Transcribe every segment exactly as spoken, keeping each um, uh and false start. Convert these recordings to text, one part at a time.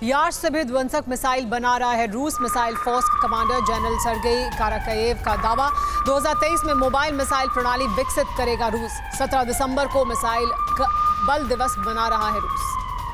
यार्श से भी ध्वंसक मिसाइल बना रहा है रूस। मिसाइल फोर्स के कमांडर जनरल सर्गेई काराकायेव का दावा, दो हज़ार तेईस में मोबाइल मिसाइल प्रणाली विकसित करेगा रूस। सत्रह दिसंबर को मिसाइल बल दिवस मना रहा है रूस।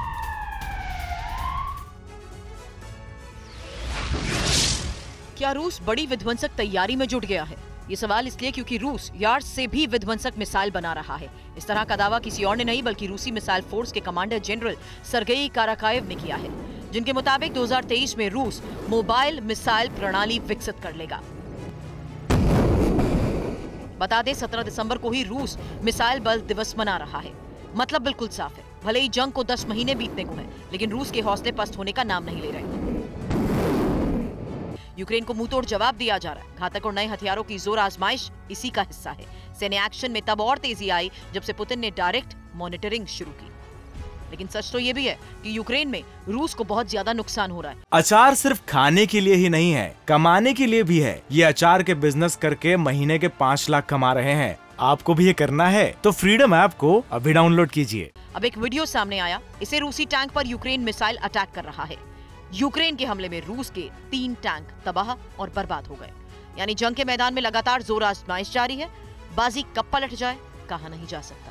क्या रूस बड़ी विध्वंसक तैयारी में जुट गया है? ये सवाल इसलिए क्योंकि रूस यार्श से भी विध्वंसक मिसाइल बना रहा है। इस तरह का दावा किसी और ने नहीं बल्कि रूसी मिसाइल फोर्स के कमांडर जनरल सर्गेई काराकायेव ने किया है, जिनके मुताबिक दो हज़ार तेईस में रूस मोबाइल मिसाइल प्रणाली विकसित कर लेगा। बता दें, सत्रह दिसंबर को ही रूस मिसाइल बल दिवस मना रहा है। मतलब बिल्कुल साफ है, भले ही जंग को दस महीने बीतने को है, लेकिन रूस के हौसले पस्त होने का नाम नहीं ले रहे। यूक्रेन को मुंहतोड़ जवाब दिया जा रहा है। घातक और नए हथियारों की जोर आजमाइश इसी का हिस्सा है। सैन्य एक्शन में तब और तेजी आई जब से पुतिन ने डायरेक्ट मॉनिटरिंग शुरू की। लेकिन सच तो ये भी है कि यूक्रेन में रूस को बहुत ज्यादा नुकसान हो रहा है। अचार सिर्फ खाने के लिए ही नहीं है, कमाने के लिए भी है। ये अचार के बिजनेस करके महीने के पाँच लाख कमा रहे हैं। आपको भी ये करना है तो फ्रीडम ऐप को अभी डाउनलोड कीजिए। अब एक वीडियो सामने आया, इसे रूसी टैंक पर यूक्रेन मिसाइल अटैक कर रहा है। यूक्रेन के हमले में रूस के तीन टैंक तबाह और बर्बाद हो गए। यानी जंग के मैदान में लगातार जोर आजमाइश जारी है। बाजी कब पलट जाए कहा नहीं जा सकता।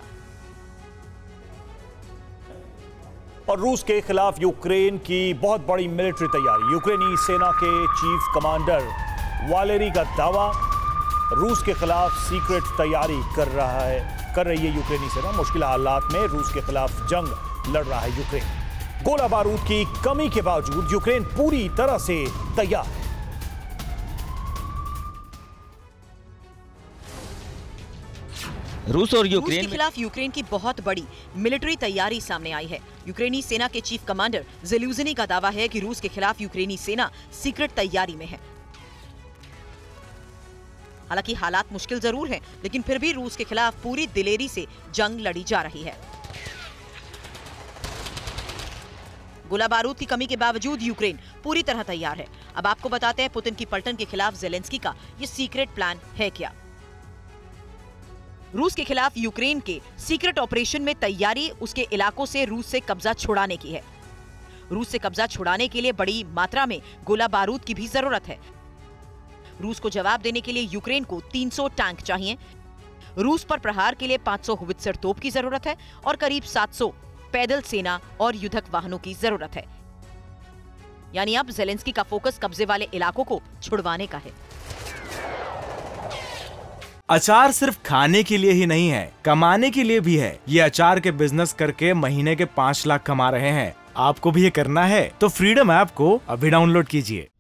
और रूस के खिलाफ यूक्रेन की बहुत बड़ी मिलिट्री तैयारी। यूक्रेनी सेना के चीफ कमांडर वालेरी का दावा, रूस के खिलाफ सीक्रेट तैयारी कर रहा है कर रही है यूक्रेनी सेना। मुश्किल हालात में रूस के खिलाफ जंग लड़ रहा है यूक्रेन। गोला बारूद की कमी के बावजूद यूक्रेन पूरी तरह से तैयार है। रूस और यूक्रेन रूस के खिलाफ यूक्रेन की बहुत बड़ी मिलिट्री तैयारी सामने आई है। यूक्रेनी सेना के चीफ कमांडर ज़ेल्यूज़नी का दावा है कि रूस के खिलाफ यूक्रेनी सेना सीक्रेट तैयारी में है। हालांकि हालात मुश्किल जरूर हैं, लेकिन फिर भी रूस के खिलाफ पूरी दिलेरी से जंग लड़ी जा रही है। गोला बारूद की कमी के बावजूद यूक्रेन पूरी तरह तैयार है। अब आपको बताते हैं पुतिन की पलटन के खिलाफ ज़ेलेंस्की का ये सीक्रेट प्लान है क्या। रूस के खिलाफ यूक्रेन के सीक्रेट ऑपरेशन में तैयारी उसके इलाकों से रूस से कब्जा छुड़ाने की है। रूस से कब्जा छुड़ाने के लिए बड़ी मात्रा में गोला बारूद की भी जरूरत है। रूस को जवाब देने के लिए यूक्रेन को तीन सौ टैंक चाहिए। रूस पर प्रहार के लिए पाँच सौ होवित्जर तोप की जरूरत है और करीब सात सौ पैदल सेना और युद्धक वाहनों की जरूरत है। यानी अब ज़ेलेंस्की का फोकस कब्जे वाले इलाकों को छुड़वाने का है। अचार सिर्फ खाने के लिए ही नहीं है, कमाने के लिए भी है। ये अचार के बिजनेस करके महीने के पाँच लाख कमा रहे हैं। आपको भी ये करना है तो फ्रीडम ऐप को अभी डाउनलोड कीजिए।